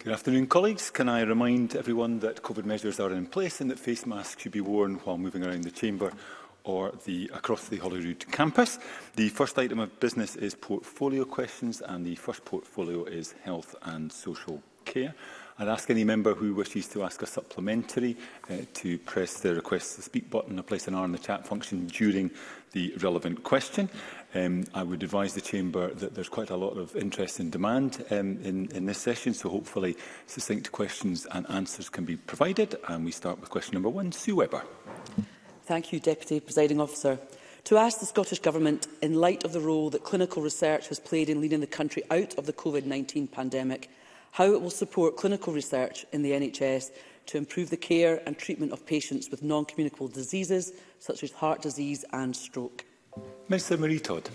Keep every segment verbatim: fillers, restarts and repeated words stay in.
Good afternoon, colleagues. Can I remind everyone that COVID measures are in place and that face masks should be worn while moving around the chamber or the, across the Holyrood campus. The first item of business is portfolio questions, and the first portfolio is health and social care. I'd ask any member who wishes to ask a supplementary uh, to press the request to speak button or place an R in the chat function during the relevant question. Um, I would advise the Chamber that there's quite a lot of interest and demand um, in, in this session, so hopefully succinct questions and answers can be provided. And we start with question number one. Sue Webber. Thank you, Deputy Presiding Officer. To ask the Scottish Government, in light of the role that clinical research has played in leading the country out of the COVID nineteen pandemic, how it will support clinical research in the N H S to improve the care and treatment of patients with non-communicable diseases such as heart disease and stroke. Minister Marie Todd.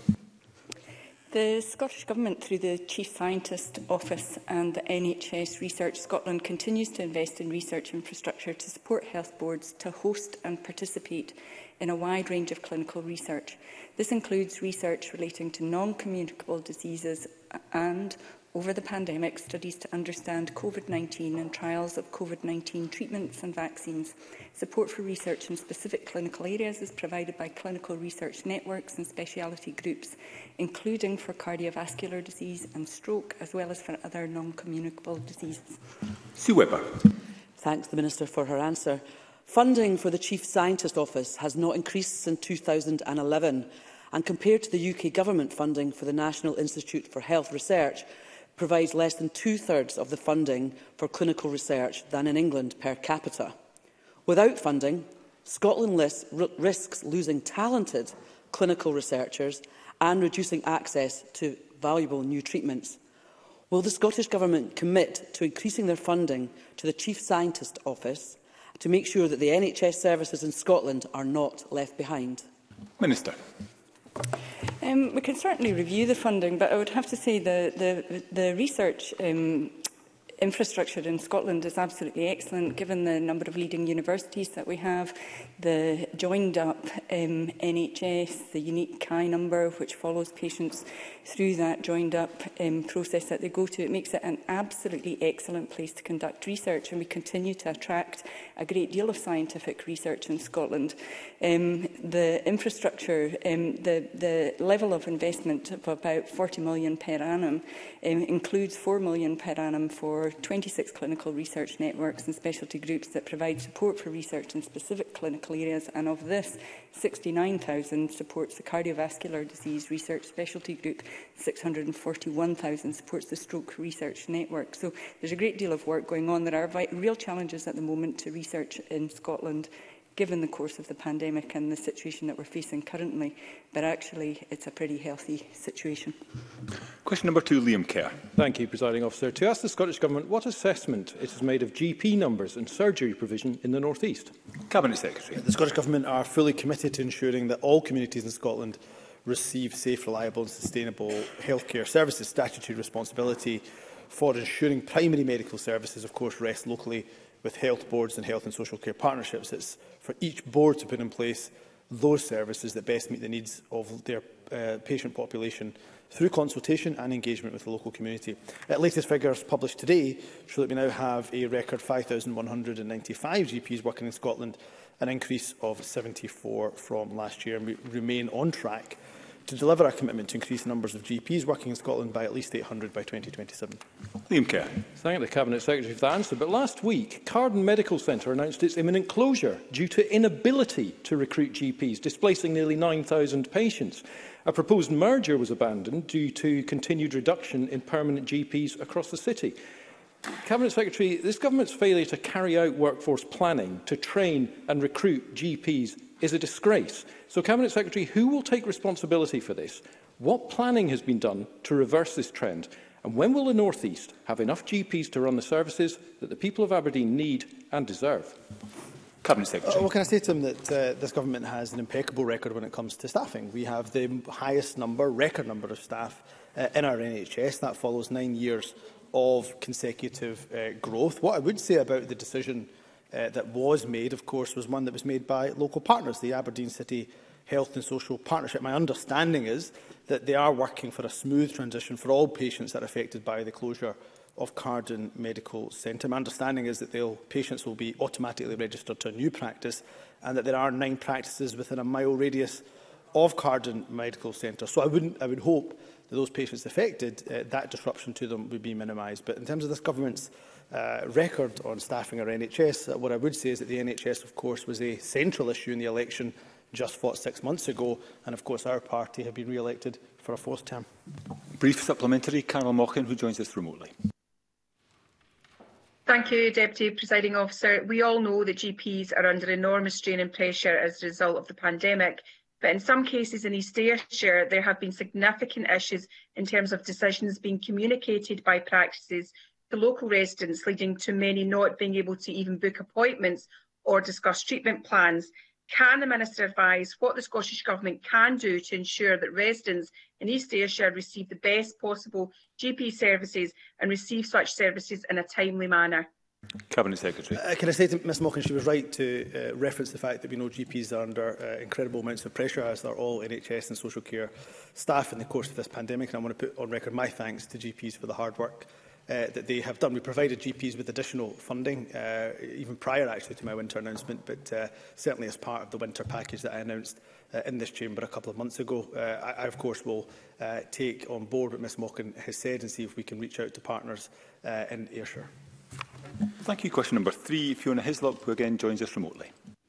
The Scottish Government, through the Chief Scientist Office and the N H S Research Scotland, continues to invest in research infrastructure to support health boards to host and participate in a wide range of clinical research. This includes research relating to non-communicable diseases and, over the pandemic, studies to understand COVID nineteen and trials of COVID nineteen treatments and vaccines. Support for research in specific clinical areas is provided by clinical research networks and speciality groups, including for cardiovascular disease and stroke, as well as for other non-communicable diseases. Sue Webber. Thanks the Minister for her answer. Funding for the Chief Scientist Office has not increased since two thousand eleven, and compared to the U K Government funding for the National Institute for Health Research, provides less than two-thirds of the funding for clinical research than in England per capita. Without funding, Scotland risks losing talented clinical researchers and reducing access to valuable new treatments. Will the Scottish Government commit to increasing their funding to the Chief Scientist Office to make sure that the N H S services in Scotland are not left behind? Minister. Um, we can certainly review the funding, but I would have to say the, the, the research um, infrastructure in Scotland is absolutely excellent, given the number of leading universities that we have, the joined-up um, N H S, the unique K I number, which follows patients through that joined-up um, process that they go to. It makes it an absolutely excellent place to conduct research, and we continue to attract a great deal of scientific research in Scotland. Um, the infrastructure, um, the, the level of investment of about forty million pounds per annum um, includes four million pounds per annum for twenty-six clinical research networks and specialty groups that provide support for research in specific clinical areas, and of this, sixty-nine thousand supports the cardiovascular disease research specialty group, six hundred and forty-one thousand supports the stroke research network. So there's a great deal of work going on. There are real challenges at the moment to research in Scotland, given the course of the pandemic and the situation that we're facing currently, but actually it's a pretty healthy situation. Question number two, Liam Kerr. Thank you, Presiding Officer. To ask the Scottish Government what assessment it has made of G P numbers and surgery provision in the North East. Cabinet Secretary. The Scottish Government are fully committed to ensuring that all communities in Scotland receive safe, reliable and sustainable healthcare services. Statutory responsibility for ensuring primary medical services, of course, rests locally with health boards and health and social care partnerships. It's for each board to put in place those services that best meet the needs of their uh, patient population through consultation and engagement with the local community. Uh, latest figures published today show that we now have a record five thousand one hundred and ninety-five G Ps working in Scotland, an increase of seventy-four from last year, and we remain on track to deliver our commitment to increase numbers of G Ps working in Scotland by at least eight hundred by twenty twenty-seven. Liam Kerr. Thank the Cabinet Secretary for that answer. But last week, Carden Medical Centre announced its imminent closure due to inability to recruit G Ps, displacing nearly nine thousand patients. A proposed merger was abandoned due to continued reduction in permanent G Ps across the city. Cabinet Secretary, this government's failure to carry out workforce planning to train and recruit G Ps is a disgrace. So, Cabinet Secretary, who will take responsibility for this? What planning has been done to reverse this trend? And when will the North East have enough G Ps to run the services that the people of Aberdeen need and deserve? Cabinet Secretary. Uh, well, can I say to him that uh, this government has an impeccable record when it comes to staffing. We have the highest number, record number of staff uh, in our N H S. That follows nine years of consecutive uh, growth. What I would say about the decision uh, that was made, of course, was one that was made by local partners. The Aberdeen City Health and Social Partnership. My understanding is that they are working for a smooth transition for all patients that are affected by the closure of Carden Medical Centre. My understanding is that they'll, patients will be automatically registered to a new practice, and that there are nine practices within a mile radius of Carden Medical Centre. So I, wouldn't, I would hope that those patients affected, uh, that disruption to them would be minimised. But in terms of this government's uh, record on staffing our N H S, uh, what I would say is that the N H S, of course, was a central issue in the election just fought six months ago, and of course our party have been re-elected for a fourth term. Brief supplementary, Carol Mochan, who joins us remotely. Thank you, Deputy Presiding Officer. We all know that G Ps are under enormous strain and pressure as a result of the pandemic, but in some cases in East Ayrshire there have been significant issues in terms of decisions being communicated by practices to local residents, leading to many not being able to even book appointments or discuss treatment plans. Can the Minister advise what the Scottish Government can do to ensure that residents in East Ayrshire receive the best possible G P services and receive such services in a timely manner? Cabinet Secretary. Uh, can I say to Miz Mochan, she was right to uh, reference the fact that we know G Ps are under uh, incredible amounts of pressure, as are all N H S and social care staff in the course of this pandemic. And I want to put on record my thanks to G Ps for the hard work Uh, that they have done. We provided G Ps with additional funding, uh, even prior actually to my winter announcement, but uh, certainly as part of the winter package that I announced uh, in this chamber a couple of months ago. Uh, I, I, of course, will uh, take on board what Miz Mochan has said and see if we can reach out to partners uh, in Ayrshire. Thank you. Question number three, Fiona Hislop, who again joins us remotely.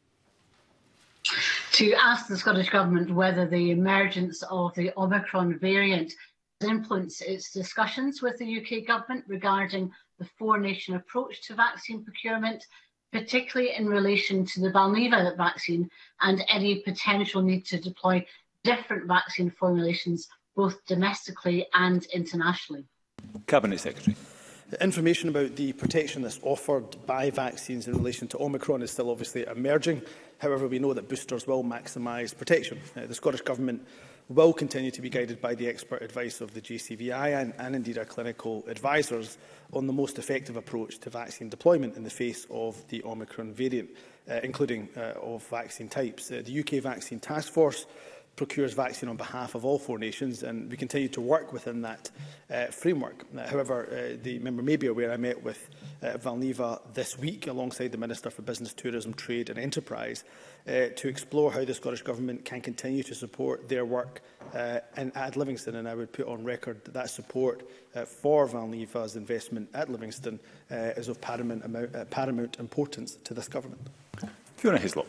To ask the Scottish Government whether the emergence of the Omicron variant influence its discussions with the U K Government regarding the four-nation approach to vaccine procurement, particularly in relation to the Valneva vaccine and any potential need to deploy different vaccine formulations both domestically and internationally. Cabinet Secretary. The information about the protection that's offered by vaccines in relation to Omicron is still obviously emerging. However, we know that boosters will maximise protection. Uh, the Scottish Government will continue to be guided by the expert advice of the J C V I and, and indeed our clinical advisors on the most effective approach to vaccine deployment in the face of the Omicron variant, uh, including uh, of vaccine types. Uh, the U K Vaccine Task Force procures vaccine on behalf of all four nations, and we continue to work within that uh, framework. Uh, however, uh, the member may be aware I met with uh, Valneva this week alongside the Minister for Business, Tourism, Trade and Enterprise uh, to explore how the Scottish Government can continue to support their work uh, in, at Livingston, and I would put on record that that support uh, for Valneva's investment at Livingston uh, is of paramount, amount, uh, paramount importance to this Government. Fiona Hislop.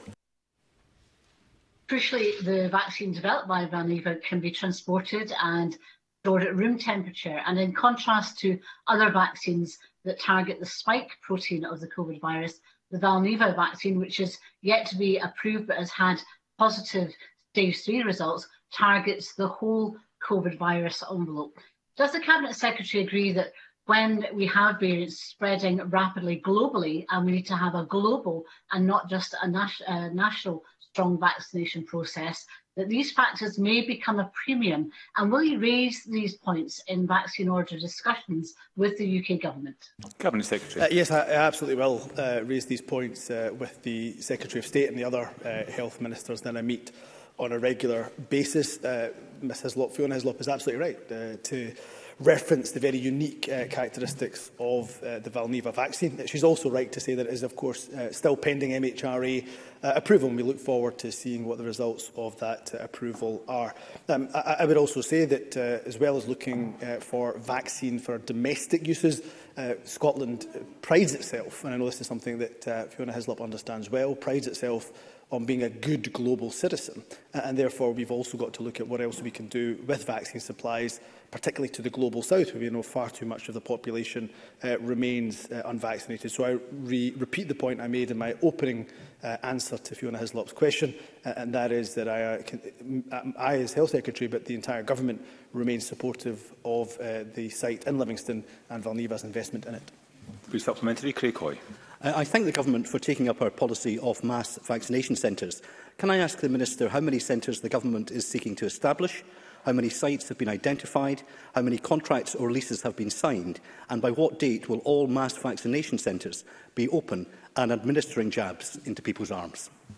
Crucially, the vaccine developed by Valneva can be transported and stored at room temperature. And in contrast to other vaccines that target the spike protein of the COVID virus, the Valneva vaccine, which is yet to be approved but has had positive stage three results, targets the whole COVID virus envelope. Does the Cabinet Secretary agree that when we have variants spreading rapidly globally, and we need to have a global and not just a nas uh, national strong vaccination process, that these factors may become a premium? And will you raise these points in vaccine order discussions with the U K Government? Cabinet Secretary. Uh, yes, I, I absolutely will uh, raise these points uh, with the Secretary of State and the other uh, health ministers that I meet on a regular basis. Uh, Miz Hislop, Fiona Hislop is absolutely right uh, to reference the very unique uh, characteristics of uh, the Valneva vaccine. She's also right to say that it is, of course, uh, still pending M H R A uh, approval, and we look forward to seeing what the results of that uh, approval are. Um, I, I would also say that, uh, as well as looking uh, for vaccine for domestic uses, uh, Scotland prides itself, and I know this is something that uh, Fiona Hislop understands well, prides itself on being a good global citizen, and therefore we've also got to look at what else we can do with vaccine supplies, particularly to the global south, where we know far too much of the population uh, remains uh, unvaccinated. So I re repeat the point I made in my opening uh, answer to Fiona Hislop's question, uh, and that is that I, uh, can, I, as Health Secretary, but the entire Government, remain supportive of uh, the site in Livingston and Valneva's investment in it. Brief supplementary, Craig Hoy. I thank the Government for taking up our policy of mass vaccination centres. Can I ask the Minister how many centres the Government is seeking to establish, how many sites have been identified, how many contracts or leases have been signed, and by what date will all mass vaccination centres be open and administering jabs into people's arms?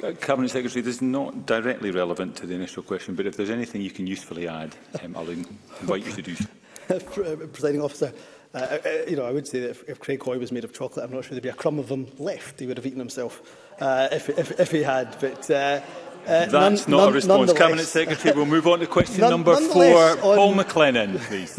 Uh, Cabinet Secretary, this is not directly relevant to the initial question, but if there's anything you can usefully add, um, I'll in invite you to do so. Presiding Officer, uh, uh, you know, I would say that if, if Craig Hoy was made of chocolate, I'm not sure there'd be a crumb of him left. He would have eaten himself uh, if, if, if he had. But uh, uh, That's none, not none, a response. Cabinet Secretary, we'll move on to question none, number four. on... Paul McLennan, please.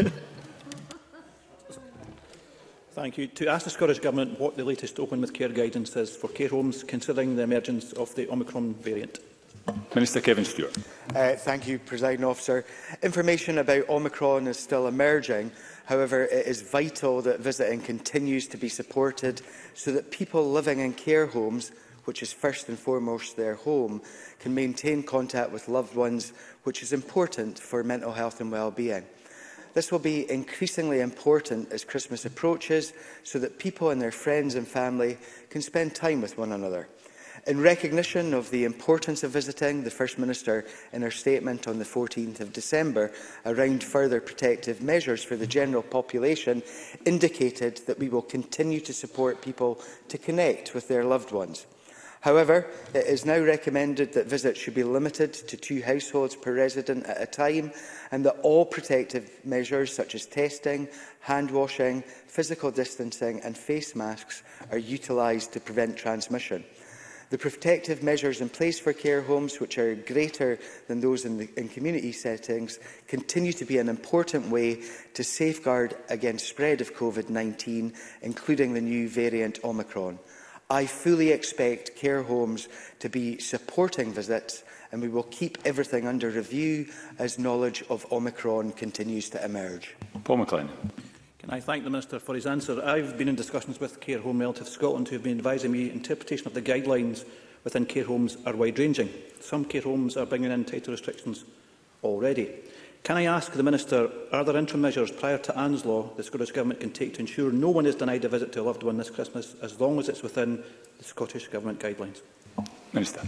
Thank you. To ask the Scottish Government what the latest Open with Care guidance is for care homes, considering the emergence of the Omicron variant. Minister Kevin Stewart. Uh, thank you, Presiding Officer. Information about Omicron is still emerging. However, it is vital that visiting continues to be supported so that people living in care homes, which is first and foremost their home, can maintain contact with loved ones, which is important for mental health and well-being. This will be increasingly important as Christmas approaches, so that people and their friends and family can spend time with one another. In recognition of the importance of visiting, the First Minister, in her statement on the fourteenth of December around further protective measures for the general population, indicated that we will continue to support people to connect with their loved ones. However, it is now recommended that visits should be limited to two households per resident at a time, and that all protective measures such as testing, hand washing, physical distancing and face masks are utilised to prevent transmission. The protective measures in place for care homes, which are greater than those in, the, in community settings, continue to be an important way to safeguard against spread of COVID nineteen, including the new variant Omicron. I fully expect care homes to be supporting visits, and we will keep everything under review as knowledge of Omicron continues to emerge. Paul McLennan. Can I thank the Minister for his answer? I've been in discussions with Care Home Relatives Scotland, who have been advising me interpretation of the guidelines within care homes are wide-ranging. Some care homes are bringing in tighter restrictions already. Can I ask the Minister, are there interim measures prior to Anne's Law the Scottish Government can take to ensure no one is denied a visit to a loved one this Christmas, as long as it's within the Scottish Government guidelines? Minister.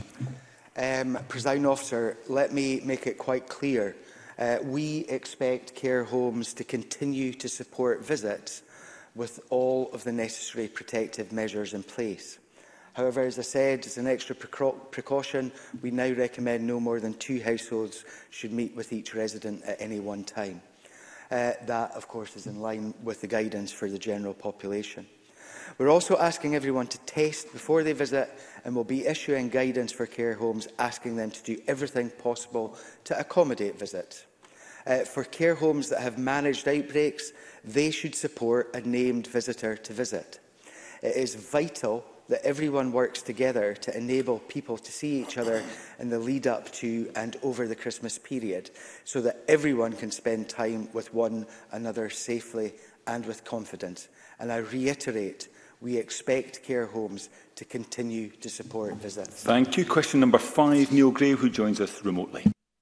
Um, Presiding Officer, let me make it quite clear. Uh, we expect care homes to continue to support visits with all of the necessary protective measures in place. However, as I said, as an extra precaution, we now recommend no more than two households should meet with each resident at any one time. Uh, that, of course, is in line with the guidance for the general population. We're also asking everyone to test before they visit, and will be issuing guidance for care homes asking them to do everything possible to accommodate visits. Uh, for care homes that have managed outbreaks, they should support a named visitor to visit. It is vital that everyone works together to enable people to see each other in the lead up to and over the Christmas period, so that everyone can spend time with one another safely and with confidence. And I reiterate, we expect care homes to continue to support visits. Thank you. Question number five, Neil Gray, who joins us remotely.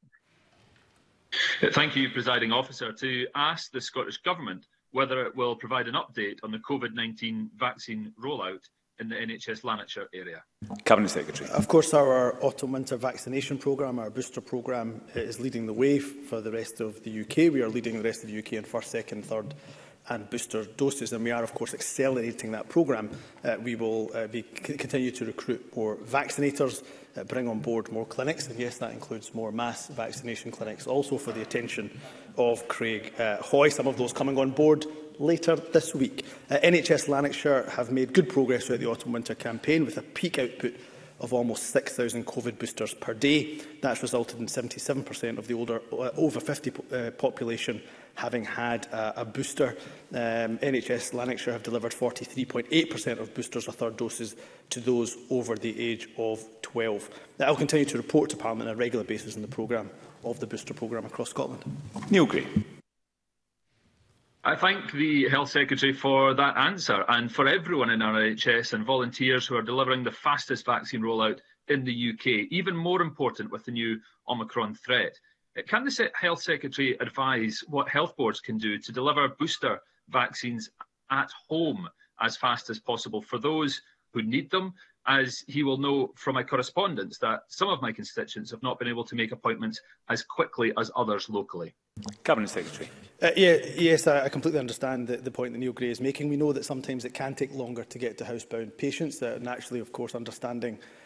Thank you, Presiding Officer. To ask the Scottish Government whether it will provide an update on the COVID nineteen vaccine rollout in the N H S Lanarkshire area. Cabinet Secretary. Of course, our autumn-winter vaccination programme, our booster programme, is leading the way for the rest of the U K. We are leading the rest of the U K in first, second, third and booster doses, and we are, of course, accelerating that programme. Uh, we will uh, be, continue to recruit more vaccinators, uh, bring on board more clinics, and yes, that includes more mass vaccination clinics, also for the attention of Craig uh, Hoy, some of those coming on board later this week. Uh, N H S Lanarkshire have made good progress throughout the autumn-winter campaign, with a peak output of almost six thousand COVID boosters per day. That's resulted in seventy-seven percent of the older, uh, over fifty uh, population having had uh, a booster. Um, N H S Lanarkshire have delivered forty-three point eight percent of boosters or third doses to those over the age of twelve. I will continue to report to Parliament on a regular basis on the programme of the booster programme across Scotland. Neil Gray. I thank the Health Secretary for that answer, and for everyone in our N H S and volunteers who are delivering the fastest vaccine rollout in the U K, even more important with the new Omicron threat. Can the Health Secretary advise what health boards can do to deliver booster vaccines at home as fast as possible for those who need them, as he will know from my correspondence that some of my constituents have not been able to make appointments as quickly as others locally? Cabinet Secretary. Uh, yeah, yes, I, I completely understand the, the point that Neil Gray is making. We know that sometimes it can take longer to get to housebound patients. Uh, naturally, of course, understanding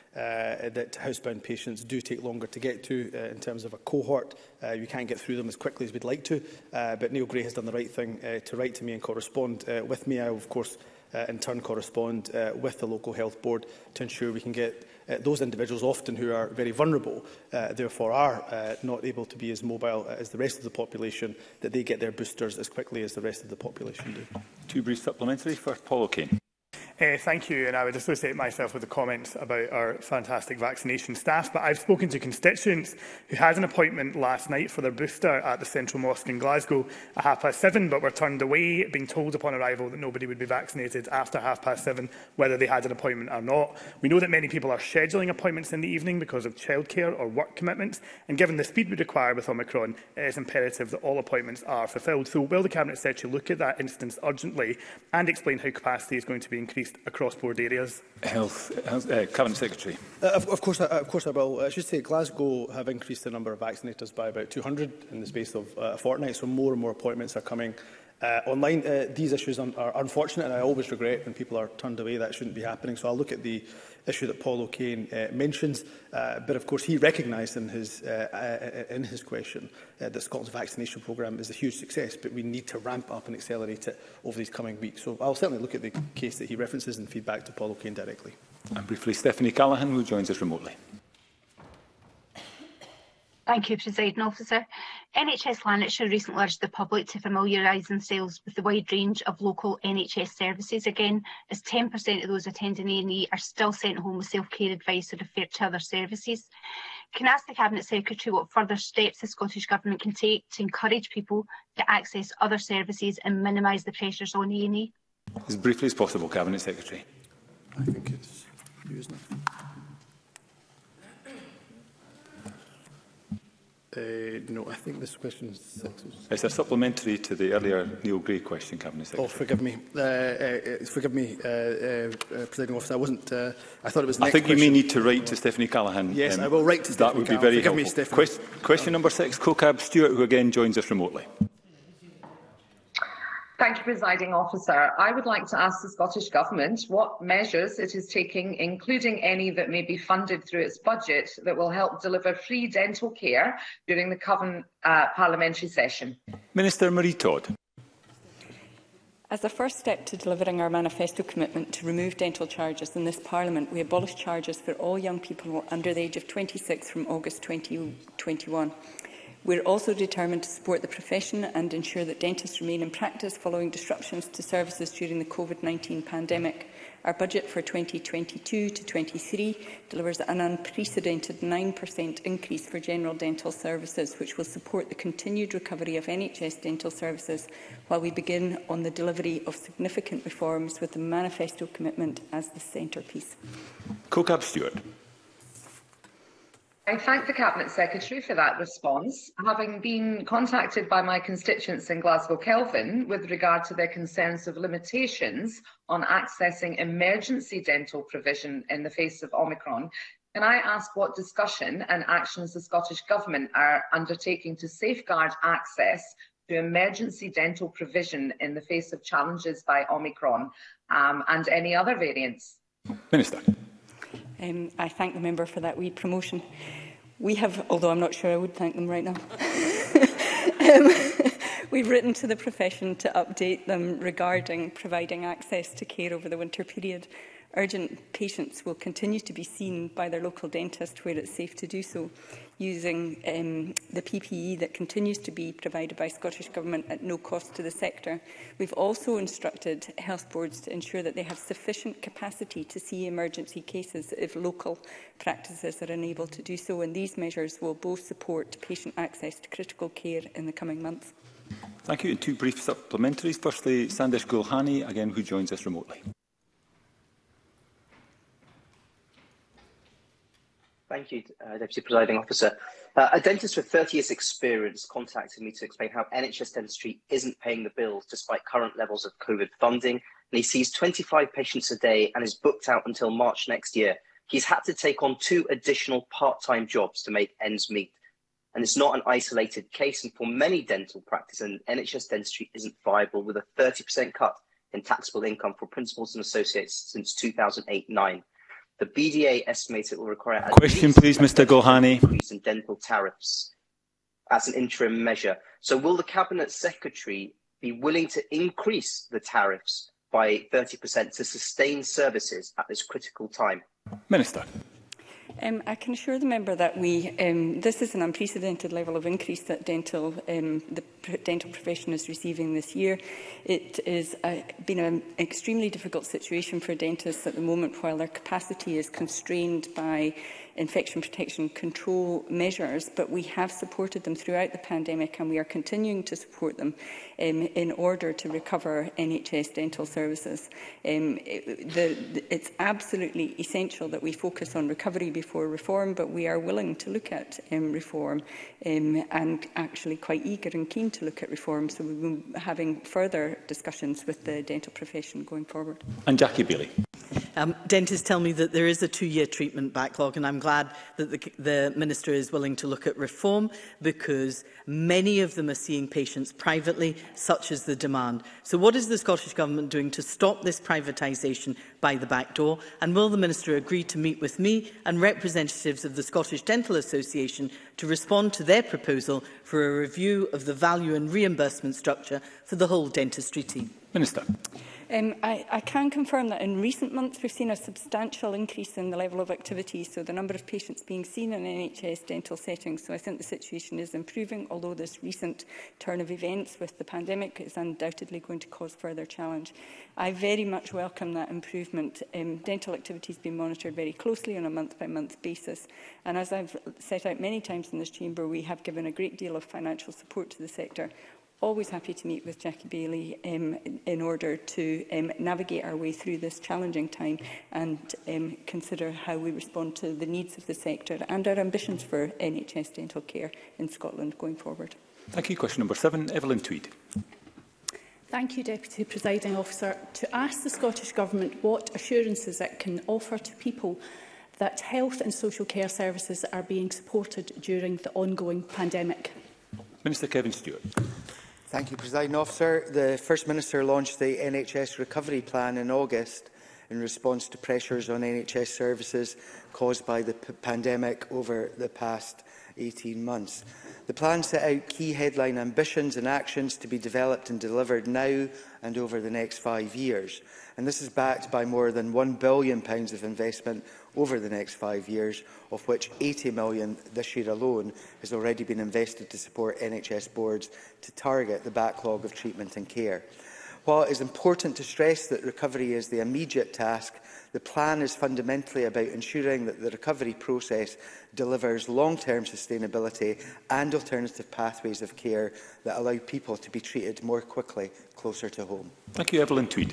uh, that housebound patients do take longer to get to uh, in terms of a cohort. Uh, you can't get through them as quickly as we'd like to, uh, but Neil Gray has done the right thing uh, to write to me and correspond uh, with me. I will, of course, uh, in turn correspond uh, with the local health board to ensure we can get uh, those individuals, often who are very vulnerable, uh, therefore are uh, not able to be as mobile as the rest of the population, that they get their boosters as quickly as the rest of the population do. Two brief supplementary. First, Paul O'Kane. Uh, thank you, and I would associate myself with the comments about our fantastic vaccination staff, but I've spoken to constituents who had an appointment last night for their booster at the Central Mosque in Glasgow at half past seven, but were turned away, being told upon arrival that nobody would be vaccinated after half past seven, whether they had an appointment or not. We know that many people are scheduling appointments in the evening because of childcare or work commitments, and given the speed we require with Omicron, it is imperative that all appointments are fulfilled. So will the Cabinet Secretary look at that instance urgently and explain how capacity is going to be increased across board areas? Health, uh, Cabinet Secretary. Uh, of, of, course, uh, of course I will. I should say Glasgow have increased the number of vaccinators by about two hundred in the space of uh, a fortnight, so more and more appointments are coming uh, online. Uh, these issues are, are unfortunate, and I always regret when people are turned away. That shouldn't be happening. So I'll look at the issue that Paul O'Kane uh, mentions, uh, but of course he recognised in his, uh, uh, in his question uh, that Scotland's vaccination programme is a huge success, but we need to ramp up and accelerate it over these coming weeks. So I'll certainly look at the case that he references and feed back to Paul O'Kane directly. And briefly, Stephanie Callaghan, who joins us remotely. Thank you, Presiding Officer. N H S Lanarkshire recently urged the public to familiarise themselves with the wide range of local N H S services again, as ten percent of those attending A and E are still sent home with self-care advice or referred to other services. Can I ask the Cabinet Secretary what further steps the Scottish Government can take to encourage people to access other services and minimise the pressures on A and E? As briefly as possible, Cabinet Secretary. I think it's you, isn't it? Uh, no, I think this question is six. It's a supplementary to the earlier Neil Gray question, Cabinet Secretary. Oh, forgive me. Uh, uh, forgive me, uh, uh, uh, Presiding Officer. I wasn't. Uh, I thought it was. The I next think you question. may need to write to Stephanie Callaghan. Yes, um, I will write to That Stephanie would be Callaghan. very Forgive helpful. me, Stephanie. Quest question number six, CoCab Stewart, who again joins us remotely. Thank you, Presiding Officer. I would like to ask the Scottish Government what measures it is taking, including any that may be funded through its budget, that will help deliver free dental care during the current uh, parliamentary session. Minister Marie Todd. As a first step to delivering our manifesto commitment to remove dental charges in this Parliament, we abolished charges for all young people under the age of twenty-six from August twenty twenty-one. We are also determined to support the profession and ensure that dentists remain in practice following disruptions to services during the COVID nineteen pandemic. Our budget for twenty twenty-two to twenty-three delivers an unprecedented nine percent increase for general dental services, which will support the continued recovery of N H S dental services while we begin on the delivery of significant reforms with the manifesto commitment as the centrepiece. CoCab Stewart. I thank the Cabinet Secretary for that response. Having been contacted by my constituents in Glasgow Kelvin with regard to their concerns of limitations on accessing emergency dental provision in the face of Omicron, can I ask what discussion and actions the Scottish Government are undertaking to safeguard access to emergency dental provision in the face of challenges by Omicron um, and any other variants? Minister. Um, I thank the member for that wee promotion. We have, although I'm not sure I would thank them right now, um, we've written to the profession to update them regarding providing access to care over the winter period. Urgent patients will continue to be seen by their local dentist where it's safe to do so, using um, the P P E that continues to be provided by Scottish Government at no cost to the sector. We've also instructed health boards to ensure that they have sufficient capacity to see emergency cases if local practices are unable to do so, and these measures will both support patient access to critical care in the coming months. Thank you. And two brief supplementaries. Firstly, Sandesh Gulhani, again, who joins us remotely. Thank you, uh, Deputy Presiding Officer. Uh, a dentist with thirty years' experience contacted me to explain how N H S dentistry isn't paying the bills despite current levels of COVID funding, and he sees twenty-five patients a day and is booked out until March next year. He's had to take on two additional part-time jobs to make ends meet. And it's not an isolated case, and for many dental practices, and N H S dentistry isn't viable with a thirty percent cut in taxable income for principals and associates since two thousand eight nine. The B D A estimates it will require at Question, least please, Mr Gohani. increase in dental tariffs as an interim measure. So will the Cabinet Secretary be willing to increase the tariffs by thirty percent to sustain services at this critical time? Minister. Um, I can assure the member that we, um, this is an unprecedented level of increase that dental, um, the pr dental profession is receiving this year. It has uh, been an extremely difficult situation for dentists at the moment, while their capacity is constrained by infection protection control measures, but we have supported them throughout the pandemic, and we are continuing to support them um, in order to recover N H S dental services. Um, it, the, the, it's absolutely essential that we focus on recovery before reform, but we are willing to look at um, reform um, and actually quite eager and keen to look at reform, so we will be having further discussions with the dental profession going forward. And Jackie Bailey. Um, dentists tell me that there is a two-year treatment backlog, and I'm glad that the, the Minister is willing to look at reform, because many of them are seeing patients privately, such as the demand. So what is the Scottish Government doing to stop this privatisation by the back door? And will the Minister agree to meet with me and representatives of the Scottish Dental Association to respond to their proposal for a review of the value and reimbursement structure for the whole dentistry team? Minister. Um, I, I can confirm that in recent months we've seen a substantial increase in the level of activity, so the number of patients being seen in N H S dental settings. So I think the situation is improving, although this recent turn of events with the pandemic is undoubtedly going to cause further challenge. I very much welcome that improvement. Um, dental activity has been monitored very closely on a month-by-month basis, and as I've set out many times in this chamber, we have given a great deal of financial support to the sector. Always happy to meet with Jackie Bailey um, in order to um, navigate our way through this challenging time and um, consider how we respond to the needs of the sector and our ambitions for N H S dental care in Scotland going forward. Thank you. Question number seven, Evelyn Tweed. Thank you, Deputy Presiding Officer. To ask the Scottish Government what assurances it can offer to people that health and social care services are being supported during the ongoing pandemic. Minister Kevin Stewart. Thank you, Presiding Officer. The First Minister launched the N H S Recovery Plan in August in response to pressures on N H S services caused by the p pandemic over the past eighteen months. The plan set out key headline ambitions and actions to be developed and delivered now and over the next five years. And this is backed by more than one billion pounds of investment over the next five years, of which eighty million pounds this year alone has already been invested to support N H S boards to target the backlog of treatment and care. While it is important to stress that recovery is the immediate task, the plan is fundamentally about ensuring that the recovery process delivers long-term sustainability and alternative pathways of care that allow people to be treated more quickly closer to home. Thank you, Evelyn Tweed.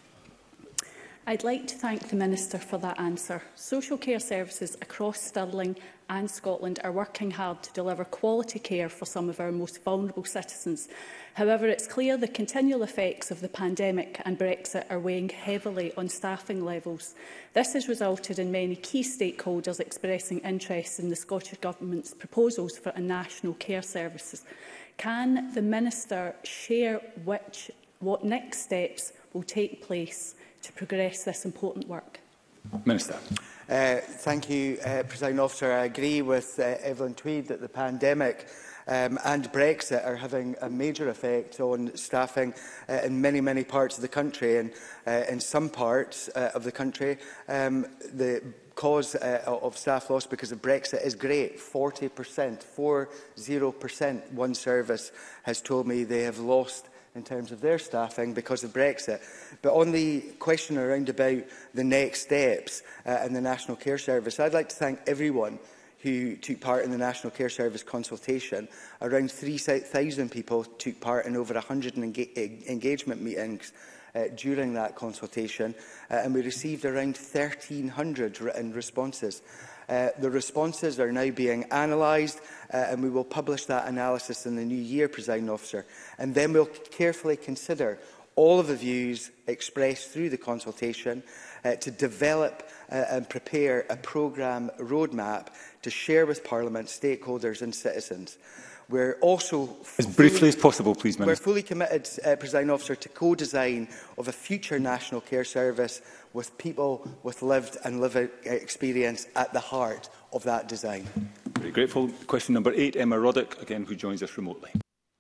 I'd like to thank the Minister for that answer. Social care services across Stirling and Scotland are working hard to deliver quality care for some of our most vulnerable citizens. However, it's clear the continual effects of the pandemic and Brexit are weighing heavily on staffing levels. This has resulted in many key stakeholders expressing interest in the Scottish Government's proposals for a national care services. Can the Minister share which, what next steps will take place to progress this important work? Minister. Uh, thank you, uh, Presiding Officer. I agree with uh, Evelyn Tweed that the pandemic um, and Brexit are having a major effect on staffing uh, in many, many parts of the country. And uh, in some parts uh, of the country, um, the cause uh, of staff loss because of Brexit is great. forty percent, forty percent, one service has told me they have lost in terms of their staffing because of Brexit. But on the question around about the next steps uh, in the National Care Service, I'd like to thank everyone who took part in the National Care Service consultation. Around three thousand people took part in over one hundred enga engagement meetings uh, during that consultation, uh, and we received around thirteen hundred written responses. Uh, the responses are now being analysed, uh, and we will publish that analysis in the new year, Presiding Officer. And then we'll carefully consider all of the views expressed through the consultation uh, to develop uh, and prepare a programme roadmap to share with Parliament, stakeholders and citizens. We're also as briefly as possible, please, Minister. We're fully committed, uh, Presiding Officer, to co-design of a future national care service with people with lived and lived experience at the heart of that design. Very grateful. Question number eight, Emma Roddick, again, who joins us remotely.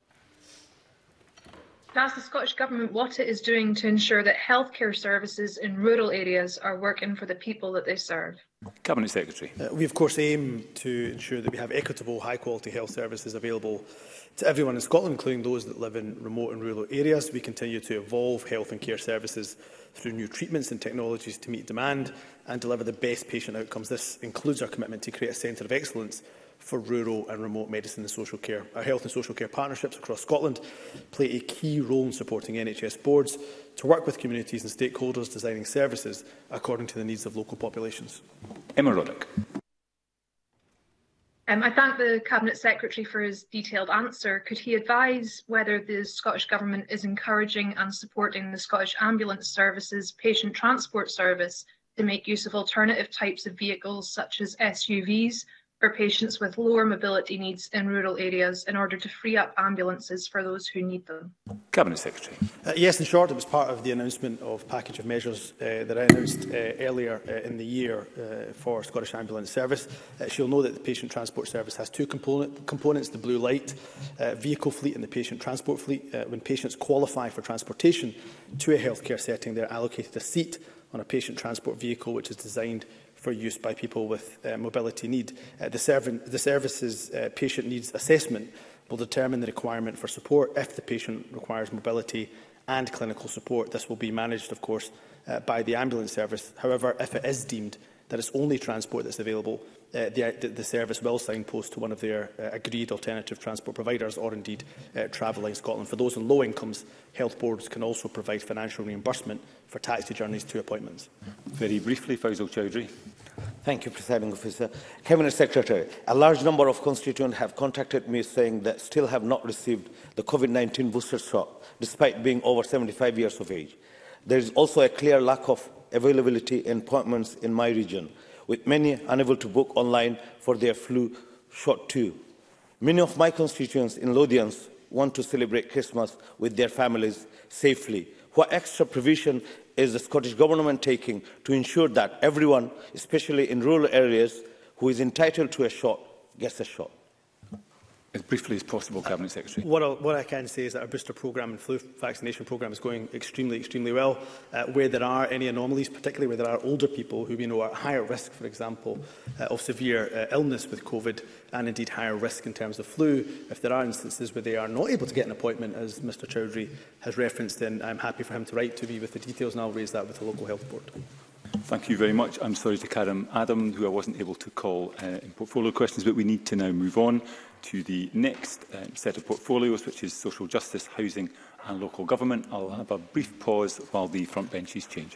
To ask the Scottish Government what it is doing to ensure that healthcare services in rural areas are working for the people that they serve. Cabinet Secretary. Uh, we, of course, aim to ensure that we have equitable, high-quality health services available to everyone in Scotland, including those that live in remote and rural areas. We continue to evolve health and care services through new treatments and technologies to meet demand and deliver the best patient outcomes. This includes our commitment to create a centre of excellence for rural and remote medicine and social care. Our health and social care partnerships across Scotland play a key role in supporting N H S boards to work with communities and stakeholders designing services according to the needs of local populations. Emma Roddick. Um, I thank the Cabinet Secretary for his detailed answer. Could he advise whether the Scottish Government is encouraging and supporting the Scottish Ambulance Services Patient Transport Service to make use of alternative types of vehicles such as S U Vs for patients with lower mobility needs in rural areas in order to free up ambulances for those who need them? Cabinet Secretary. Uh, yes, in short, it was part of the announcement of package of measures uh, that I announced uh, earlier uh, in the year uh, for Scottish Ambulance Service. Uh, she'll know that the Patient Transport Service has two component, components, the Blue Light uh, vehicle fleet and the Patient Transport fleet. Uh, when patients qualify for transportation to a healthcare setting, they're allocated a seat on a patient transport vehicle which is designed for use by people with uh, mobility need. Uh, the, serv the service's uh, patient needs assessment will determine the requirement for support if the patient requires mobility and clinical support. This will be managed, of course, uh, by the ambulance service. However, if it is deemed that it's only transport that's available, uh, the, the, the service will signpost to one of their uh, agreed alternative transport providers or indeed uh, Travelling Scotland. For those on low incomes, health boards can also provide financial reimbursement for taxi journeys to appointments. Very briefly, Faisal Chowdhury. Thank you, Presiding Officer. Cabinet Secretary, a large number of constituents have contacted me saying that still have not received the COVID nineteen booster shot, despite being over seventy-five years of age. There is also a clear lack of availability in appointments in my region, with many unable to book online for their flu shot too. Many of my constituents in Lothians want to celebrate Christmas with their families safely. What extra provision is the Scottish Government taking to ensure that everyone, especially in rural areas, who is entitled to a shot, gets a shot? As briefly as possible, Cabinet Secretary. What, I'll, what I can say is that our booster programme and flu vaccination programme is going extremely, extremely well. Uh, where there are any anomalies, particularly where there are older people who we know are at higher risk, for example, uh, of severe uh, illness with COVID, and indeed higher risk in terms of flu, if there are instances where they are not able to get an appointment, as Mr Chowdhury has referenced, then I'm happy for him to write to me with the details, and I'll raise that with the local health board. Thank you very much. I'm sorry to Karim Adam, who I wasn't able to call uh, in portfolio questions, but we need to now move on to the next um, set of portfolios, which is social justice, housing and local government. I'll have a brief pause while the front benches change.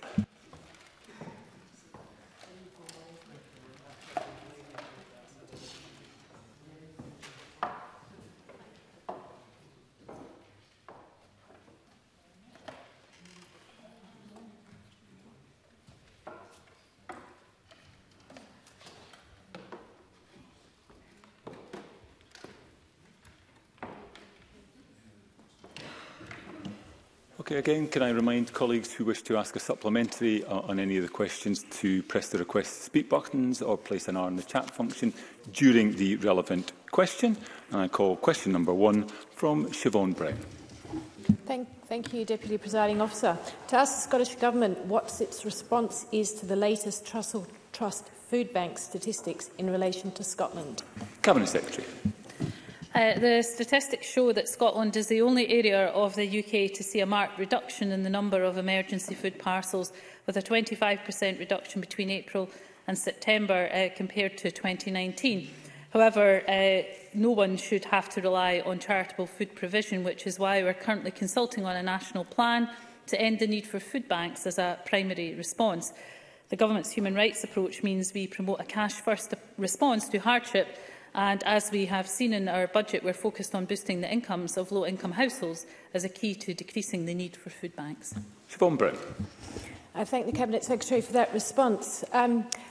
Okay, again, can I remind colleagues who wish to ask a supplementary uh, on any of the questions to press the request to speak buttons or place an R in the chat function during the relevant question. And I call question number one from Siobhan Brown. Thank, thank you, Deputy Presiding Officer. To ask the Scottish Government what its response is to the latest Trussell Trust Food Bank statistics in relation to Scotland. Cabinet Secretary. Uh, the statistics show that Scotland is the only area of the U K to see a marked reduction in the number of emergency food parcels, with a twenty-five percent reduction between April and September uh, compared to twenty nineteen. However, uh, no one should have to rely on charitable food provision, which is why we are currently consulting on a national plan to end the need for food banks as a primary response. The Government's human rights approach means we promote a cash-first response to hardship. And as we have seen in our budget, we are focused on boosting the incomes of low-income households as a key to decreasing the need for food banks. Siobhan Brown. I thank the Cabinet Secretary for that response. Um,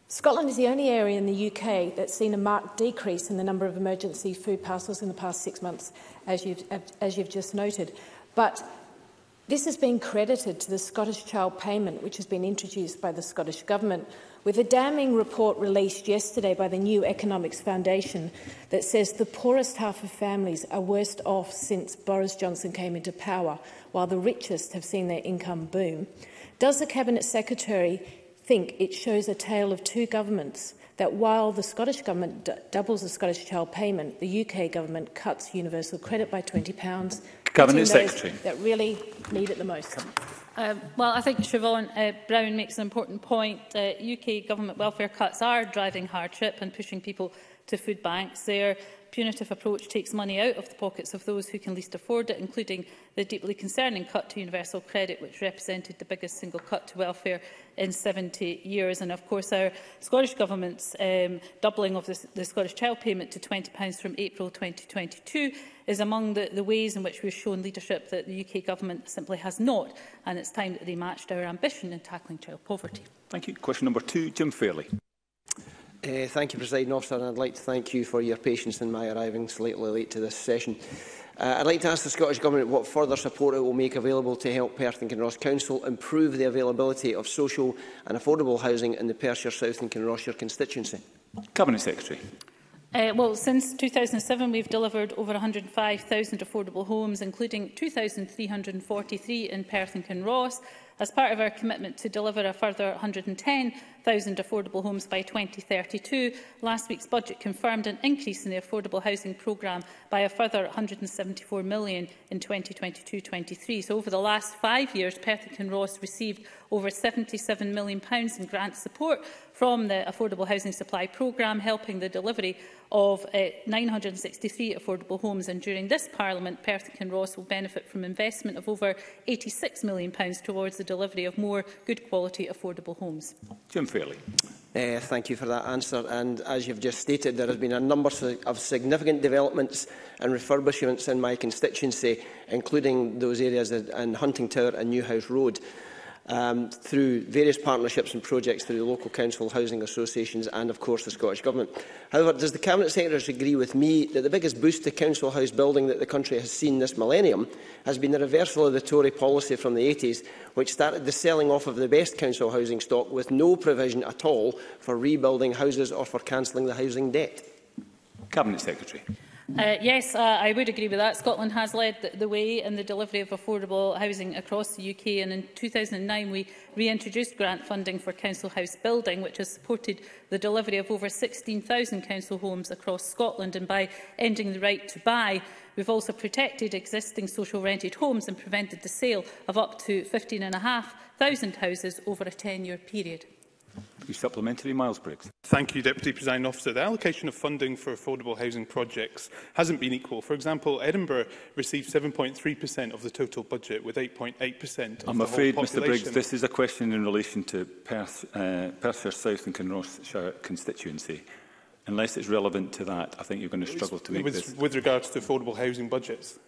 Scotland is the only area in the U K that's seen a marked decrease in the number of emergency food parcels in the past six months, as you've, as you've just noted. But this has been credited to the Scottish Child Payment, which has been introduced by the Scottish Government, with a damning report released yesterday by the New Economics Foundation that says the poorest half of families are worst off since Boris Johnson came into power, while the richest have seen their income boom. Does the Cabinet Secretary think it shows a tale of two governments, that while the Scottish Government d doubles the Scottish Child Payment, the U K Government cuts universal credit by twenty pounds, Cabinet Secretary that really need it the most? Um, well, I think Siobhan uh, Brown makes an important point. Uh, U K government welfare cuts are driving hardship and pushing people to food banks. Their punitive approach takes money out of the pockets of those who can least afford it, including the deeply concerning cut to universal credit, which represented the biggest single cut to welfare in seventy years. And of course, our Scottish Government's um, doubling of the, the Scottish Child Payment to twenty pounds from April twenty twenty-two is among the, the ways in which we've shown leadership that the U K Government simply has not, and it's time that they matched our ambition in tackling child poverty. Thank you. Question number two, Jim Fairley. Uh, thank you, Presiding Officer, and I'd like to thank you for your patience in my arriving slightly late to this session. Uh, I'd like to ask the Scottish Government what further support it will make available to help Perth and Kinross Council improve the availability of social and affordable housing in the Perthshire South and Kinrossshire constituency. Cabinet Secretary. Uh, well, since two thousand seven, we've delivered over one hundred and five thousand affordable homes, including two thousand three hundred and forty-three in Perth and Kinross. As part of our commitment to deliver a further one hundred and ten thousand affordable homes by twenty thirty-two, last week's budget confirmed an increase in the affordable housing programme by a further one hundred and seventy-four million pounds in twenty twenty-two twenty-three. So over the last five years, Perth and Kinross received over seventy-seven million pounds in grant support from the Affordable Housing Supply Programme, helping the delivery of uh, nine hundred and sixty-three affordable homes. And during this Parliament, Perth and Kinross will benefit from investment of over eighty-six million pounds towards the delivery of more good quality affordable homes. Jim Fairley. Uh, thank you for that answer. And as you've just stated, there has been a number of significant developments and refurbishments in my constituency, including those areas in Hunting Tower and Newhouse Road, um, through various partnerships and projects through the local council, housing associations and, of course, the Scottish Government. However, does the Cabinet Secretary agree with me that the biggest boost to council house building that the country has seen this millennium has been the reversal of the Tory policy from the eighties, which started the selling off of the best council housing stock with no provision at all for rebuilding houses or for cancelling the housing debt? Cabinet Secretary. Uh, yes, uh, I would agree with that. Scotland has led the, the way in the delivery of affordable housing across the U K, and in two thousand nine we reintroduced grant funding for council house building, which has supported the delivery of over sixteen thousand council homes across Scotland. And by ending the right to buy, we've also protected existing social rented homes and prevented the sale of up to fifteen and a half thousand houses over a ten-year period. Supplementary, Miles Briggs. Thank you, Deputy Presiding Officer. The allocation of funding for affordable housing projects hasn't been equal. For example, Edinburgh received seven point three percent of the total budget, with eight point eight percent of I'm the afraid, whole Mr population. Briggs, this is a question in relation to Perth, uh, Perthshire South and Kinrossshire constituency. Unless it's relevant to that, I think you're going to struggle to make with, this. With regards to affordable housing budgets.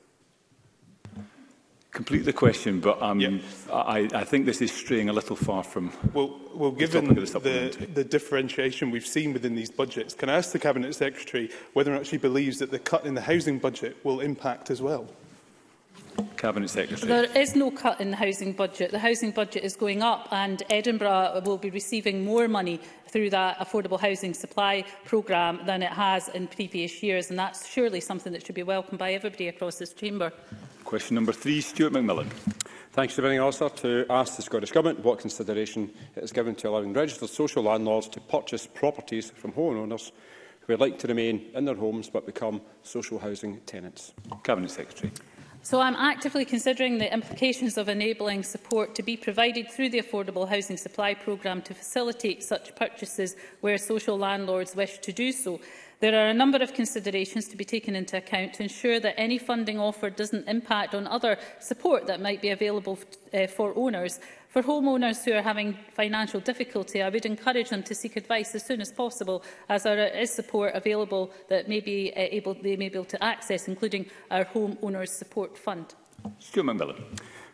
Complete the question, but um, yep. I, I think this is straying a little far from well, well, the given topic of the the, the differentiation we've seen within these budgets, can I ask the Cabinet Secretary whether or not she believes that the cut in the housing budget will impact as well? Cabinet Secretary. There is no cut in the housing budget. The housing budget is going up, and Edinburgh will be receiving more money through that affordable housing supply programme than it has in previous years, and that's surely something that should be welcomed by everybody across this chamber. Question number three, Stuart McMillan. Thank you, Presiding Officer. To ask the Scottish Government what consideration it is given to allowing registered social landlords to purchase properties from homeowners who would like to remain in their homes but become social housing tenants. Cabinet Secretary. So I'm actively considering the implications of enabling support to be provided through the Affordable Housing Supply Programme to facilitate such purchases where social landlords wish to do so. There are a number of considerations to be taken into account to ensure that any funding offered doesn't impact on other support that might be available uh, for owners. For homeowners who are having financial difficulty, I would encourage them to seek advice as soon as possible, as there is support available that may be, uh, able, they may be able to access, including our Home Owners Support Fund. Stuart McMillan.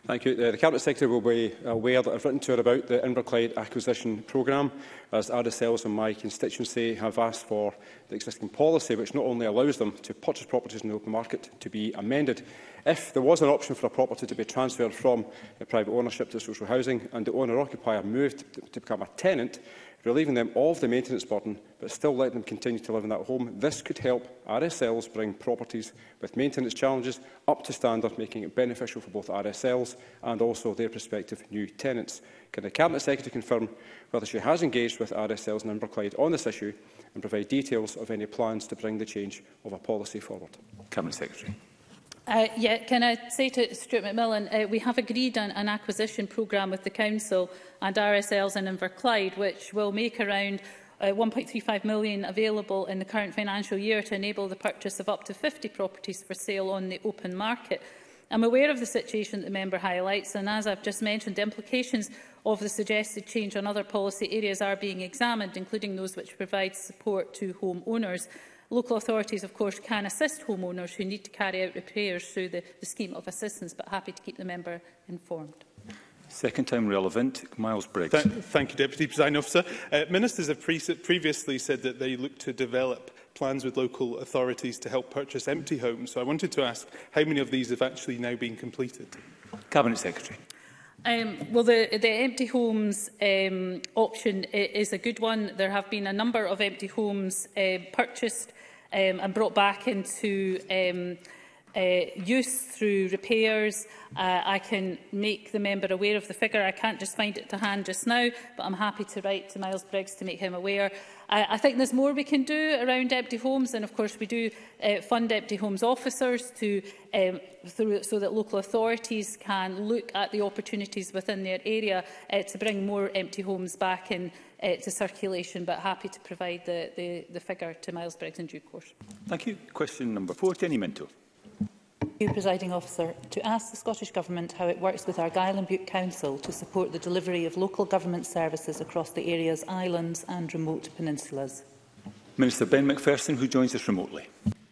Thank you. Uh, the Cabinet Secretary will be aware that I've written to her about the Inverclyde acquisition programme, as R S Ls in my constituency have asked for the existing policy, which not only allows them to purchase properties in the open market, to be amended. If there was an option for a property to be transferred from uh, private ownership to social housing and the owner-occupier moved to, to become a tenant, relieving them of the maintenance burden, but still letting them continue to live in that home, this could help R S Ls bring properties with maintenance challenges up to standard, making it beneficial for both R S Ls and also their prospective new tenants. Can the Cabinet Secretary confirm whether she has engaged with R S Ls in Inverclyde on this issue and provide details of any plans to bring the change of a policy forward? Cabinet Secretary. Uh, yeah, can I say to Stuart McMillan, uh, we have agreed an, an acquisition programme with the Council and R S Ls in Inverclyde, which will make around uh, one point three five million available in the current financial year to enable the purchase of up to fifty properties for sale on the open market. I'm aware of the situation that the member highlights, and as I've just mentioned, the implications of the suggested change on other policy areas are being examined, including those which provide support to home owners. Local authorities, of course, can assist homeowners who need to carry out repairs through the, the scheme of assistance, but happy to keep the member informed. Second time relevant, Miles Briggs. Th thank you, Deputy Presiding Officer. Uh, ministers have pre previously said that they look to develop plans with local authorities to help purchase empty homes. So I wanted to ask how many of these have actually now been completed? Cabinet Secretary. Um, well, the, the empty homes um, option is a good one. There have been a number of empty homes uh, purchased um, and brought back into um, uh, use through repairs. Uh, I can make the member aware of the figure. I can't just find it to hand just now, but I'm happy to write to Miles Briggs to make him aware. I, I think there's more we can do around empty homes, and of course we do uh, fund empty homes officers to, um, through, so that local authorities can look at the opportunities within their area uh, to bring more empty homes back in uh, to circulation, but happy to provide the, the, the figure to Miles Briggs in due course. Thank you. Question number four, Jenny Minto. Thank you, Presiding Officer. To ask the Scottish Government how it works with Argyll and Bute Council to support the delivery of local government services across the area's islands and remote peninsulas. Minister Ben Macpherson, who joins us remotely.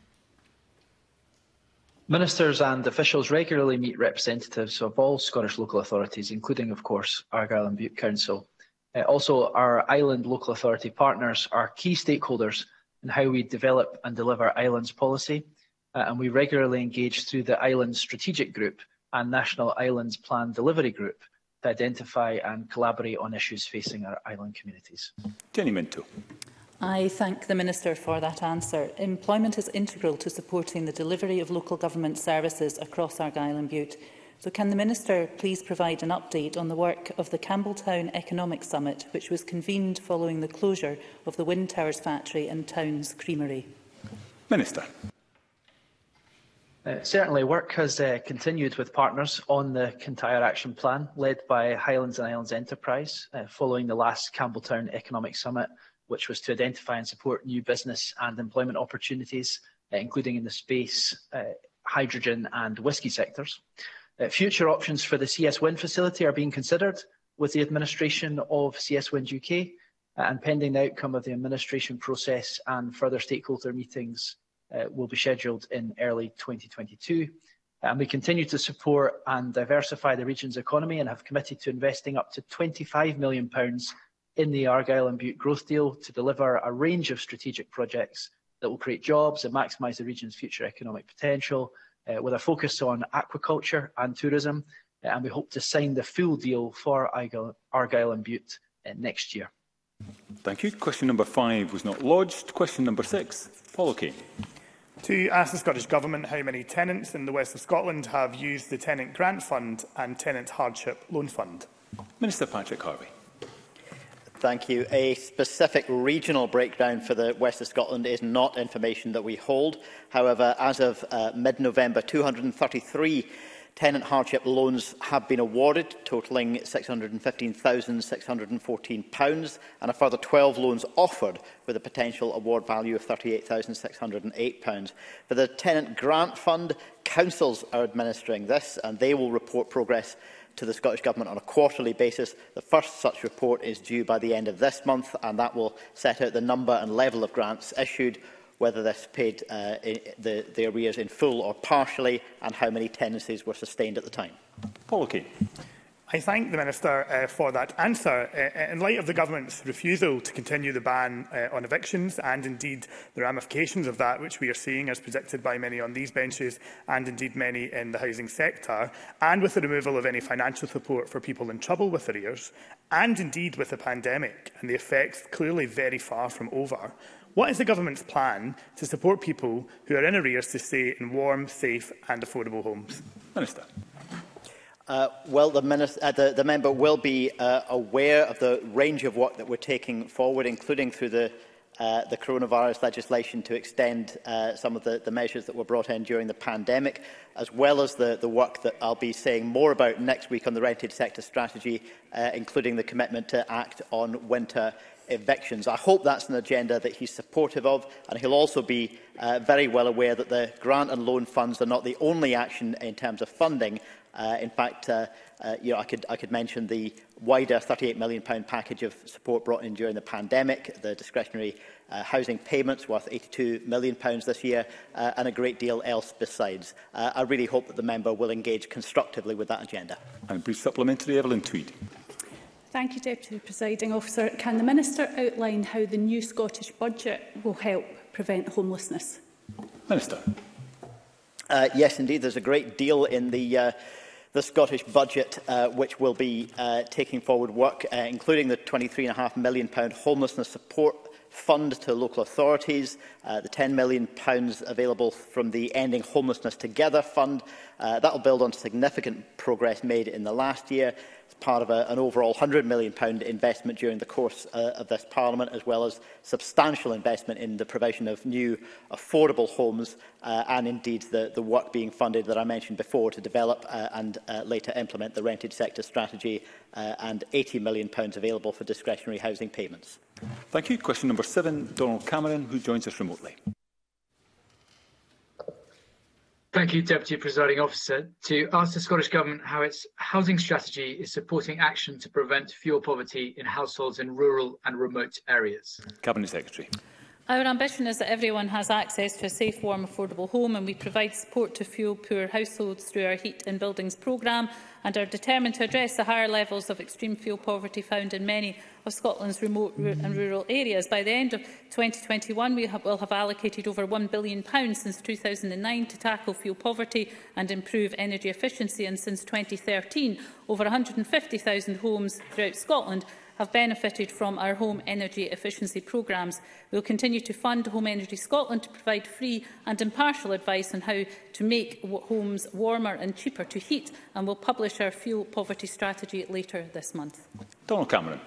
Ministers and officials regularly meet representatives of all Scottish local authorities, including, of course, Argyll and Bute Council. Uh, also, our island local authority partners are key stakeholders in how we develop and deliver islands policy. Uh, and we regularly engage through the Islands Strategic Group and National Islands Plan Delivery Group to identify and collaborate on issues facing our island communities. Jenny Minto. I thank the Minister for that answer. Employment is integral to supporting the delivery of local government services across Argyll and Bute. So can the Minister please provide an update on the work of the Campbelltown Economic Summit, which was convened following the closure of the Wind Towers factory and Town's Creamery? Minister. Uh, certainly, work has uh, continued with partners on the Kintyre Action Plan, led by Highlands and Islands Enterprise, uh, following the last Campbelltown Economic Summit, which was to identify and support new business and employment opportunities, uh, including in the space, uh, hydrogen and whisky sectors. Uh, future options for the C S Wind facility are being considered with the administration of C S Wind U K, uh, and pending the outcome of the administration process and further stakeholder meetings Uh, will be scheduled in early twenty twenty-two. And we continue to support and diversify the region's economy and have committed to investing up to twenty-five million pounds in the Argyll and Bute Growth Deal to deliver a range of strategic projects that will create jobs and maximise the region's future economic potential, uh, with a focus on aquaculture and tourism. Uh, and we hope to sign the full deal for Argyll, Argyll and Bute uh, next year. Thank you. Question number five was not lodged. Question number six, Paul O'Kane. To ask the Scottish Government how many tenants in the West of Scotland have used the Tenant Grant Fund and Tenant Hardship Loan Fund. Minister Patrick Harvey. Thank you. A specific regional breakdown for the West of Scotland is not information that we hold. However, as of uh, mid-November, two hundred and thirty-three tenant hardship loans have been awarded, totalling six hundred and fifteen thousand six hundred and fourteen pounds, and a further twelve loans offered with a potential award value of thirty-eight thousand six hundred and eight pounds. For the Tenant Grant Fund, councils are administering this, and they will report progress to the Scottish Government on a quarterly basis. The first such report is due by the end of this month, and that will set out the number and level of grants issued, whether this paid uh, the, the arrears in full or partially, and how many tenancies were sustained at the time. Paul O'Kane. I thank the Minister uh, for that answer. Uh, in light of the Government's refusal to continue the ban uh, on evictions and indeed the ramifications of that, which we are seeing as predicted by many on these benches and indeed many in the housing sector, and with the removal of any financial support for people in trouble with arrears, and indeed with the pandemic and the effects clearly very far from over, what is the Government's plan to support people who are in arrears to stay in warm, safe and affordable homes? Minister. Uh, well, the, minister, uh, the, the member will be uh, aware of the range of work that we're taking forward, including through the, uh, the coronavirus legislation to extend uh, some of the, the measures that were brought in during the pandemic, as well as the, the work that I'll be saying more about next week on the rented sector strategy, uh, including the commitment to act on winter evictions. I hope that's an agenda that he's supportive of, and he'll also be uh, very well aware that the grant and loan funds are not the only action in terms of funding. Uh, in fact, uh, uh, you know, I could, I could mention the wider thirty-eight million pound package of support brought in during the pandemic, the discretionary uh, housing payments worth eighty-two million pounds this year, uh, and a great deal else besides. Uh, I really hope that the member will engage constructively with that agenda. And brief supplementary, Evelyn Tweed. Thank you, Deputy Presiding Officer. Can the Minister outline how the new Scottish Budget will help prevent homelessness? Minister. Uh, yes, indeed, there's a great deal in the uh, the Scottish Budget uh, which will be uh, taking forward work, uh, including the twenty-three point five million pound homelessness support fund to local authorities, uh, the ten million pounds available from the Ending Homelessness Together fund. Uh, that will build on significant progress made in the last year. It's part of a, an overall one hundred million pound investment during the course uh, of this Parliament, as well as substantial investment in the provision of new affordable homes uh, and indeed the, the work being funded that I mentioned before to develop uh, and uh, later implement the rented sector strategy, uh, and eighty million pounds available for discretionary housing payments. Thank you. Question number seven, Donald Cameron, who joins us remotely. Thank you, Deputy Presiding Officer. To ask the Scottish Government how its housing strategy is supporting action to prevent fuel poverty in households in rural and remote areas. Cabinet Secretary. Our ambition is that everyone has access to a safe, warm, affordable home, and we provide support to fuel-poor households through our Heat in Buildings programme and are determined to address the higher levels of extreme fuel poverty found in many of Scotland's remote and rural areas. By the end of twenty twenty-one, we have, will have allocated over one billion pounds since two thousand nine to tackle fuel poverty and improve energy efficiency, and since twenty thirteen, over one hundred and fifty thousand homes throughout Scotland have benefited from our home energy efficiency programmes. We will continue to fund Home Energy Scotland to provide free and impartial advice on how to make homes warmer and cheaper to heat, and will publish our fuel poverty strategy later this month. Donald Cameron.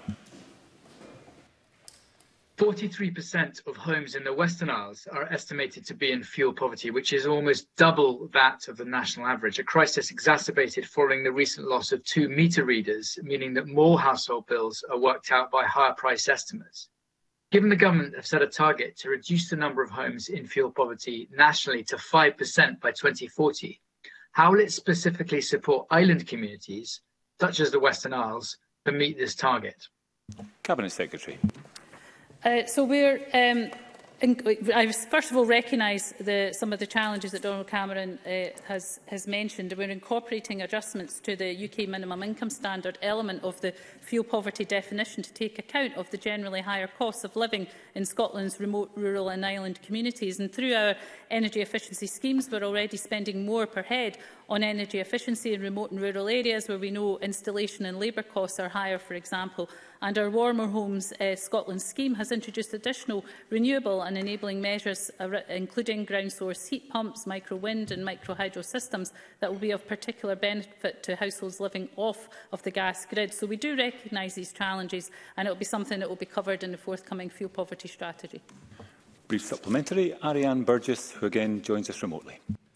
forty-three percent of homes in the Western Isles are estimated to be in fuel poverty, which is almost double that of the national average, a crisis exacerbated following the recent loss of two meter readers, meaning that more household bills are worked out by higher price estimates. Given the government have set a target to reduce the number of homes in fuel poverty nationally to five percent by twenty forty, how will it specifically support island communities, such as the Western Isles, to meet this target? Cabinet Secretary. Uh, so we're, um, in, I first of all recognise the, some of the challenges that Donald Cameron uh, has, has mentioned. We're incorporating adjustments to the U K minimum income standard element of the fuel poverty definition to take account of the generally higher costs of living in Scotland's remote, rural and island communities. And through our energy efficiency schemes, we're already spending more per head on energy efficiency in remote and rural areas where we know installation and labour costs are higher, for example. And our Warmer Homes uh, Scotland scheme has introduced additional renewable and enabling measures, uh, including ground source heat pumps, micro wind and micro hydro systems that will be of particular benefit to households living off of the gas grid. So we do recognise these challenges, and it will be something that will be covered in the forthcoming fuel poverty strategy. Brief supplementary, Ariane Burgess, who again joins us remotely.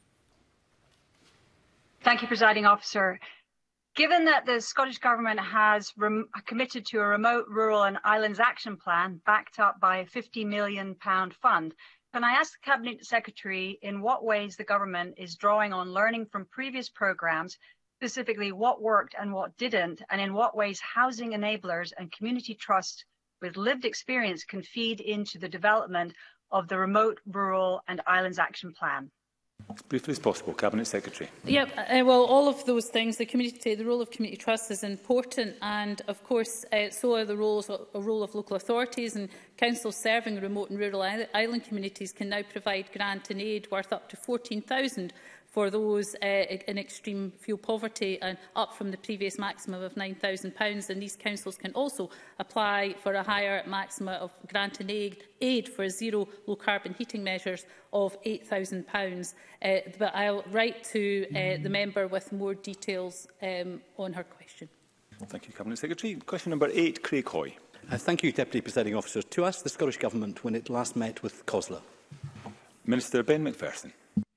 Thank you, Presiding Officer. Given that the Scottish Government has committed to a remote, rural and islands action plan backed up by a fifty million pound fund, can I ask the Cabinet Secretary in what ways the Government is drawing on learning from previous programmes, specifically what worked and what didn't, and in what ways housing enablers and community trust with lived experience can feed into the development of the remote, rural and islands action plan? As briefly as possible, Cabinet Secretary. Yep, uh, well, all of those things, the community, the role of community trusts is important, and of course, uh, so are the roles, a role of local authorities, and councils serving remote and rural island communities can now provide grant and aid worth up to fourteen thousand pounds for those uh, in extreme fuel poverty, and up from the previous maximum of nine thousand pounds. And these councils can also apply for a higher maximum of grant and aid, aid for zero low-carbon heating measures of eight thousand pounds. Uh, but I'll write to uh, the member with more details um, on her question. Thank you, Cabinet Secretary. Question number eight, Craig Hoy. Uh, thank you, Deputy Presiding Officer. To ask the Scottish Government when it last met with COSLA. Minister Ben Macpherson.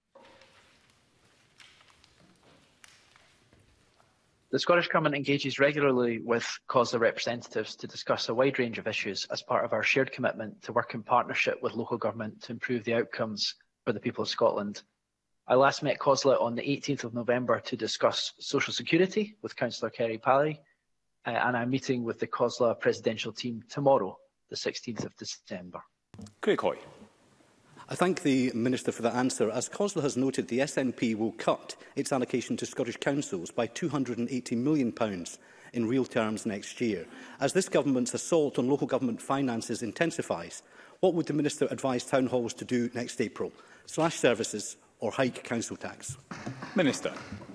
The Scottish Government engages regularly with COSLA representatives to discuss a wide range of issues as part of our shared commitment to work in partnership with local government to improve the outcomes for the people of Scotland. I last met COSLA on the eighteenth of November to discuss social security with Councillor Kerry Pally, uh, and I'm meeting with the COSLA presidential team tomorrow, the sixteenth of December. Craig Hoy. I thank the Minister for that answer. As COSLA has noted, the S N P will cut its allocation to Scottish councils by two hundred and eighty million pounds in real terms next year. As this government's assault on local government finances intensifies, what would the Minister advise town halls to do next April? Slash services or hike council tax? Minister.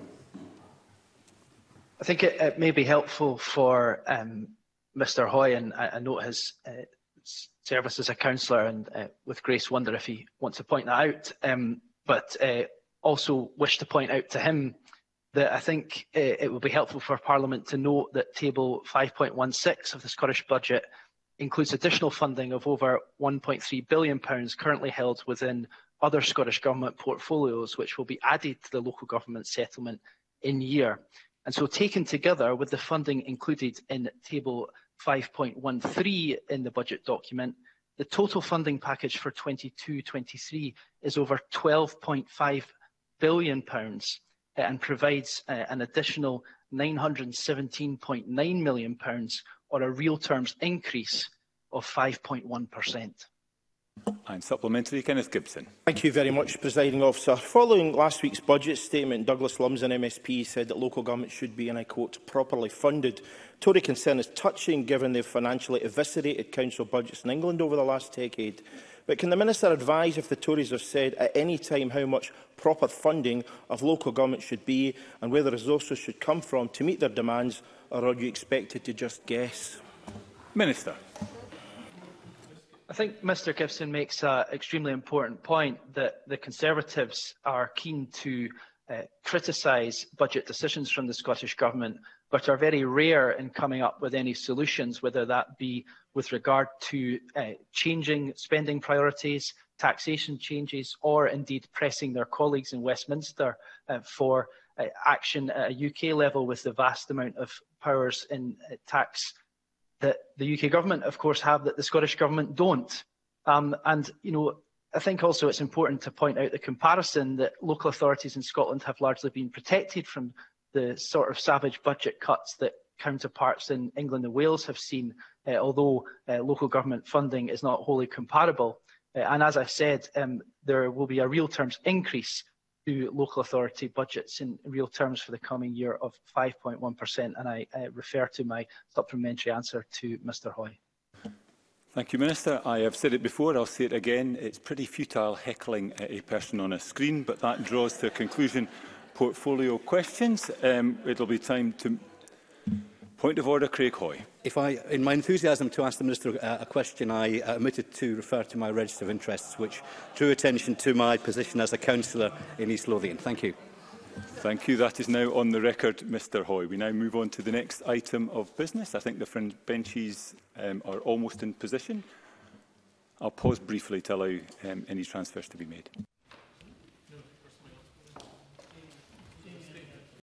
I think it, it may be helpful for um, Mr Hoy, and I, I note his uh, service as a councillor, and uh, with Grace wonder if he wants to point that out, um, but uh, also wish to point out to him that I think uh, it will be helpful for Parliament to note that Table five point one six of the Scottish Budget includes additional funding of over one point three billion pounds currently held within other Scottish Government portfolios, which will be added to the local government settlement in year. And so, taken together with the funding included in Table five point one three in the budget document, the total funding package for twenty-two twenty-three is over twelve point five billion pounds uh, and provides uh, an additional nine hundred and seventeen point nine million pounds, or a real terms increase of five point one percent. And supplementary, Kenneth Gibson. Thank you very much, Presiding Officer. Following last week's budget statement, Douglas Lumsden M S P said that local government should be, and I quote, properly funded. Tory concern is touching, given they've financially eviscerated council budgets in England over the last decade. But can the Minister advise if the Tories have said at any time how much proper funding of local government should be, and where the resources should come from to meet their demands, or are you expected to just guess? Minister. I think Mr Gibson makes an extremely important point, that the Conservatives are keen to uh, criticise budget decisions from the Scottish Government, but are very rare in coming up with any solutions, whether that be with regard to uh, changing spending priorities, taxation changes, or indeed pressing their colleagues in Westminster uh, for uh, action at a U K level with the vast amount of powers in uh, tax that the U K government, of course, have that the Scottish Government don't. Um, and, you know, I think also it's important to point out the comparison that local authorities in Scotland have largely been protected from the sort of savage budget cuts that counterparts in England and Wales have seen, uh, although uh, local government funding is not wholly comparable. Uh, and as I've said, um, there will be a real terms increase to local authority budgets in real terms for the coming year of five point one percent, and I uh, refer to my supplementary answer to Mr Hoy. Thank you, Minister. I have said it before, I'll say it again. It's pretty futile heckling at a person on a screen, but that draws to a conclusion portfolio questions. Um, it'll be time to... Point of order, Craig Hoy. If I, in my enthusiasm to ask the Minister uh, a question, I uh, omitted to refer to my register of interests, which drew attention to my position as a councillor in East Lothian. Thank you. Thank you. That is now on the record, Mr Hoy. We now move on to the next item of business. I think the front benches um, are almost in position. I'll pause briefly to allow um, any transfers to be made.